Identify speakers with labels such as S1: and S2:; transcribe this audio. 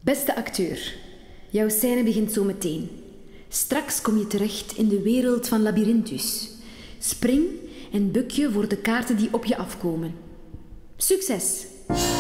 S1: Beste acteur, jouw scène begint zo meteen. Straks kom je terecht in de wereld van Labyrinthus. Spring en buk je voor de kaarten die op je afkomen. Succes!